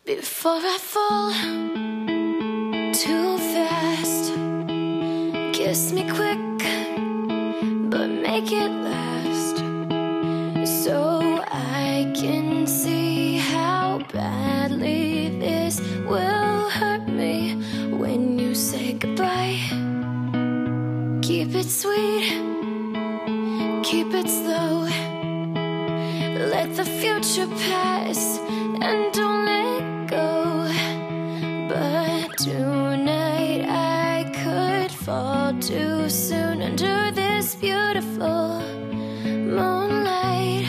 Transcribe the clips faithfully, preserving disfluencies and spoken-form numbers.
Before I fall too fast, kiss me quick, but make it last, so I can see how badly this will hurt me when you say goodbye. Keep it sweet, keep it slow, let the future pass and don't let go. But tonight I could fall too soon under this beautiful moonlight.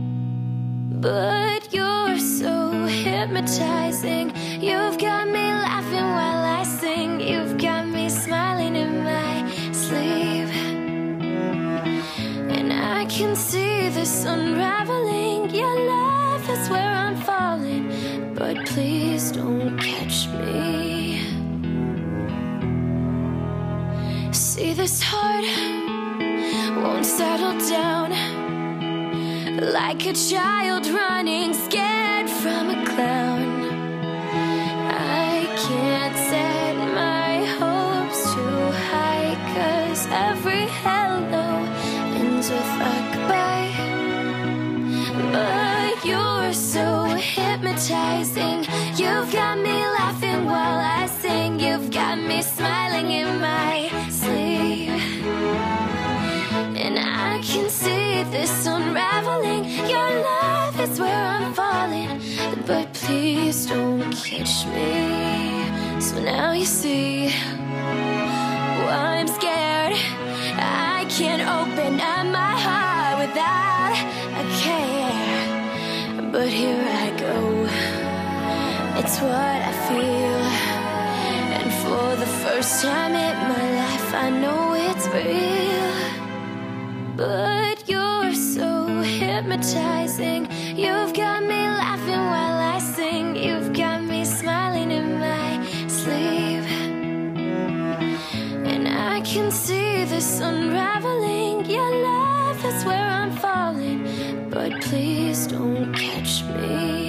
But you're so hypnotizing, you've got me laughing while I sing, you've got me smiling in my sleep. And I can see this unraveling, your love is where I'm falling, but please don't catch me. See, this heart won't settle down, like a child running scared from a clown. I can't set my hopes too high, 'cause every hello ends with a goodbye. But you're so hypnotizing, you've got me laughing while I sing, you've got me smiling in my sleep. And I can see this unraveling, your love is where I'm falling, but please don't catch me. So now you see why I'm scared, I can't open up my heart without a care. But here I go, it's what I feel, and for the first time in my life I know it's real. But you're so hypnotizing, you've got me laughing while I sing, you've got me smiling in my sleep. And I can see this unraveling, your love is where I'm falling, but please don't catch me.